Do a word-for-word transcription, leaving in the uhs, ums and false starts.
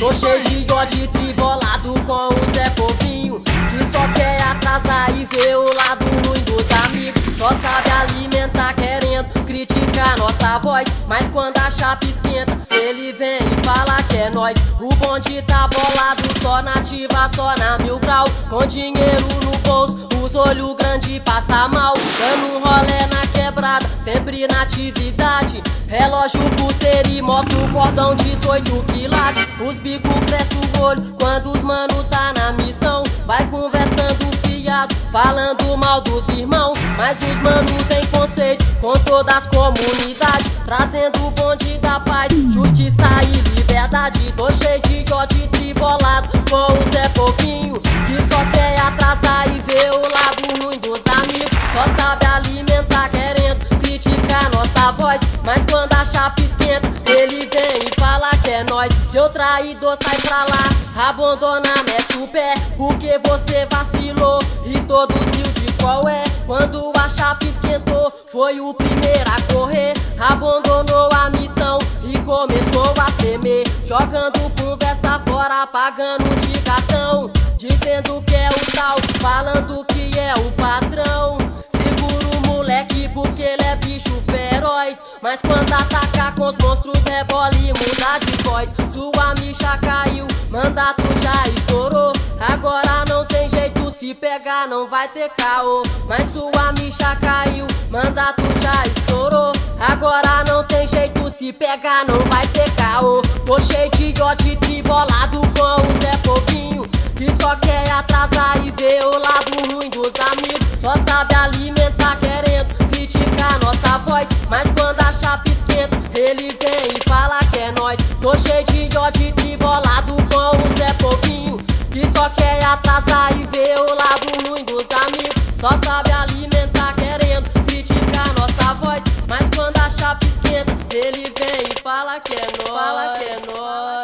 Tô cheio de ódio tribolado com o Zé Povinho, que só quer atrasar e ver o lado ruim dos amigos. Só sabe alimentar querendo criticar nossa voz, mas quando a chapa esquenta ele vem e fala que é nós. O bonde tá bolado, só na ativa, só na mil grau, com dinheiro no bolso, os olhos grandes passa mal, dando um rolé na quebrada, sempre na atividade. Relógio, pulseira e moto, cordão dezoito quilates. Os bicos crescem o olho quando os mano tá na missão. Vai conversando fiado, falando mal dos irmãos, mas os mano tem conceito com todas as comunidades, trazendo o bonde da paz, justiça e liberdade. Tô cheio de ódio tribolado com o Zé Povinho, que só quer atrasar e ver o lado ruim dos amigos. Só sabe alimentar querendo criticar nossa voz, mas quando a chapa esquenta ele vem e fala que é nós. Seu traidor sai pra lá, abandona, mete o pé, porque você vacilou e todos viu de qual é. Quando a chapa esquentou, foi o primeiro a correr, abandonou a missão e começou a tremer, jogando conversa fora, pagando de gatão, dizendo que é o tal, falando que é o patrão. Segura o moleque porque ele é bicho feroz, mas quando atacar com os monstros rebola e muda de voz. Sua micha caiu, mandato já estourou, agora não tem jeito, se pegar não vai ter caô. Mas sua micha caiu, mandato já estourou, agora não tem jeito, se pegar não vai ter caô. Tô cheio de ódio tribolado com o Zé Povinho, que só quer atrasar e ver o lado ruim dos amigos. Só sabe alimentar querendo criticar nossa voz, mas quando a chapa esquenta ele vem e fala que é nós. Tô cheio de ódio tribolado com o Zé Povinho, que só quer atrasar e ver o lado ruim dos amigos. Só sabe alimentar querendo criticar nossa voz, mas quando a chapa esquenta ele vem e fala que é nós. Fala que é nós.